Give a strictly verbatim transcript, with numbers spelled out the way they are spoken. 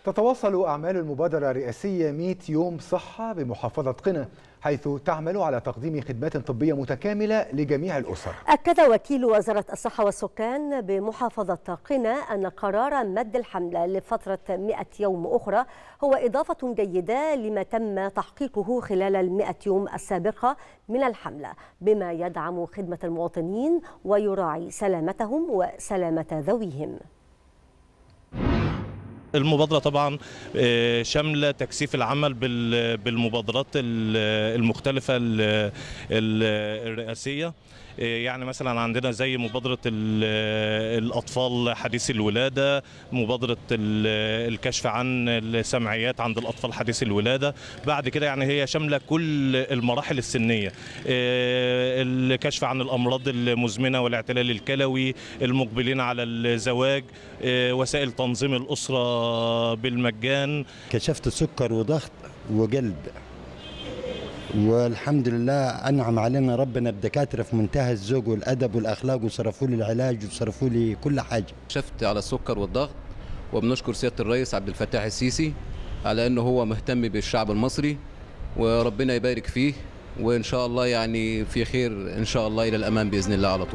تتواصل أعمال المبادرة الرئاسية مئة يوم صحة بمحافظة قنا، حيث تعمل على تقديم خدمات طبية متكاملة لجميع الأسر. أكد وكيل وزارة الصحة والسكان بمحافظة قنا أن قرار مد الحملة لفترة مئة يوم أخرى هو إضافة جيدة لما تم تحقيقه خلال المئة يوم السابقة من الحملة، بما يدعم خدمة المواطنين ويراعي سلامتهم وسلامة ذويهم. المبادرة طبعا شاملة تكثيف العمل بالمبادرات المختلفة الرئاسية، يعني مثلا عندنا زي مبادرة الأطفال حديث الولادة، مبادرة الكشف عن السمعيات عند الأطفال حديث الولادة. بعد كده يعني هي شاملة كل المراحل السنية، الكشف عن الأمراض المزمنة والاعتلال الكلوي، المقبلين على الزواج، وسائل تنظيم الأسرة بالمجان. كشفت سكر وضغط وقلب، والحمد لله أنعم علينا ربنا بدكاترة في منتهى الذوق والأدب والأخلاق، وصرفوا لي العلاج وصرفوا لي كل حاجة. كشفت على السكر والضغط، وبنشكر سيادة الرئيس عبد الفتاح السيسي على أنه هو مهتم بالشعب المصري، وربنا يبارك فيه، وإن شاء الله يعني في خير إن شاء الله إلى الأمام بإذن الله على طول.